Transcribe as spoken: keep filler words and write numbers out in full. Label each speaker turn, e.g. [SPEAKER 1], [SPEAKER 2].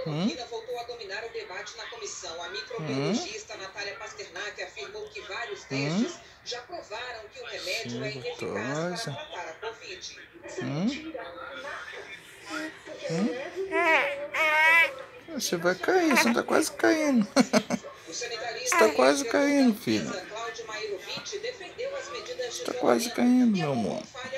[SPEAKER 1] cloroquina hum? voltou a dominar o debate na comissão. A microbiologista hum? Natália Pasternak afirmou que vários testes hum? já provaram que o remédio Sim, é ineficaz para tratar a Covid.
[SPEAKER 2] Hum? Hum? Você vai cair, você tá quase caindo. Você tá quase caindo, filho. Você tá quase caindo, meu amor.